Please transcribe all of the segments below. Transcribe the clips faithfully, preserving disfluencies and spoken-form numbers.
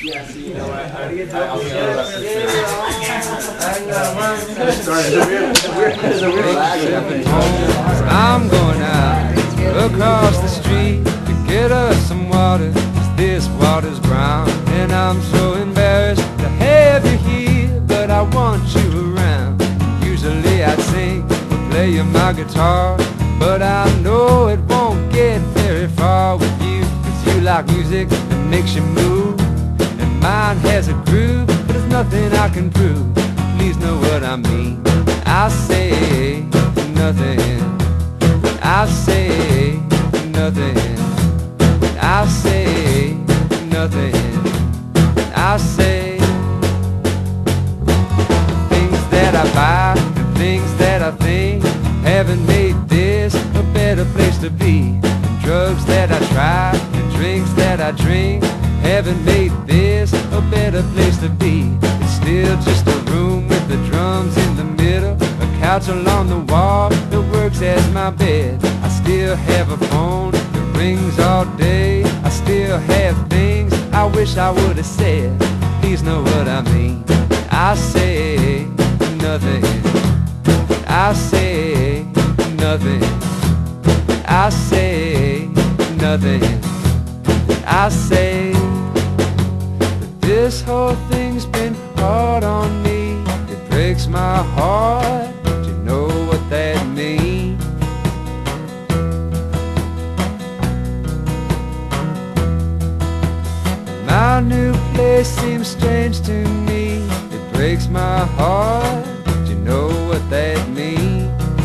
Yeah, so you know what? I, I, I, I'll I'll share share the I'm going out across the street to get us some water, 'cause this water's brown, and I'm so embarrassed to have you here, but I want you around. Usually I'd sing or play my guitar, but I know it won't get very far with you, 'cause you like music that makes you move, and mine has a groove, but there's nothing I can prove. Please know what I mean. I say nothing. I say nothing. I say nothing. I say things that I buy and things that I think haven't made this a better place to be. And drugs that I try and drinks that I drink haven't made this a better place to be. It's still just a room with the drums in the middle, a couch along the wall that works as my bed. I still have a phone that rings all day. I still have things I wish I would have said. Please know what I mean. I say nothing. I say nothing. I say nothing. I say that this whole thing's been hard on me. It breaks my heart. Do you know what that means? My new place seems strange to me. It breaks my heart. Do you know what that means?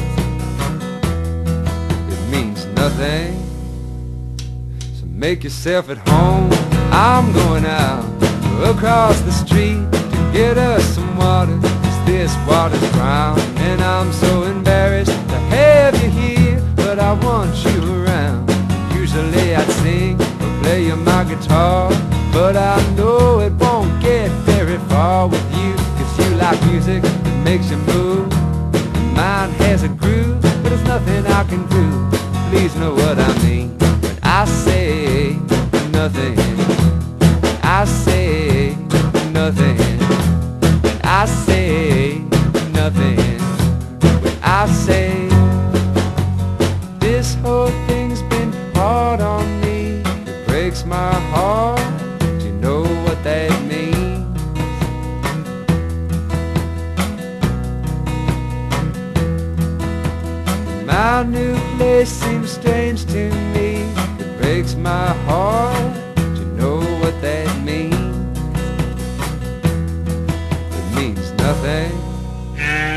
It means nothing. So make yourself at home. I'm going out across the street to get us some water, 'cause this water's brown, and I'm so embarrassed to have you here, but I want you around. Usually I'd sing or play my guitar, but I know it won't get very far with you, 'cause you like music that makes you move, and mine has a groove, but there's nothing I can do. Please know what I mean. When I say nothing, I say nothing. I say nothing. When I say this whole thing's been hard on me, it breaks my heart. Do you know what that means? My new place seems strange to me. It breaks my heart. Do you know what that means? It means nothing.